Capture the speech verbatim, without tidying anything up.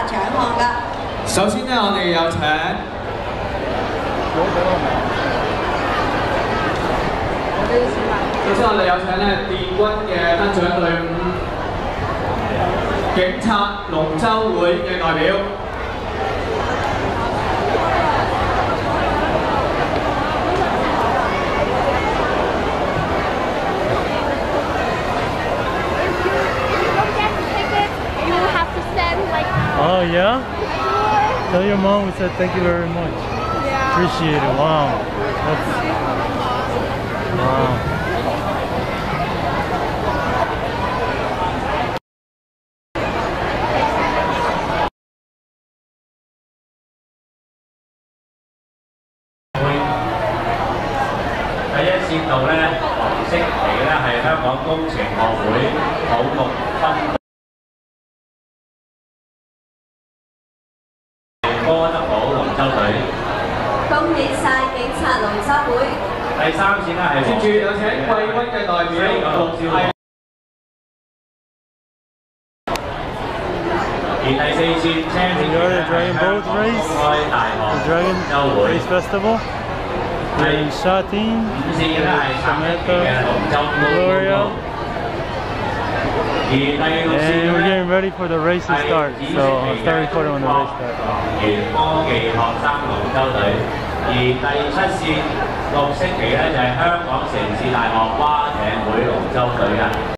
獎項㗎。 首先咧，我哋有請。首先我哋有請咧電軍嘅得獎隊伍，警察龍舟會嘅代表。 Oh yeah? Tell your mom we said thank you very much. Yeah. Appreciate it. Wow. That's wow. 第一線道咧，黃色旗咧係香港工程學會土木分。 哥德堡龍舟隊， 恭喜晒警察龍舟會。 第三線咧係接住有請貴賓嘅代表陸兆龍，而第四線車隊咧係香港公開大學舟會 Festival. And Shatin, 五線咧係三一嘅龍舟高。 And we're getting ready for the race to start, so I'll start recording when the race starts. 科技學生龍舟隊，而第七線綠色旗咧就係香港城市大學蛙艇會龍舟隊嘅。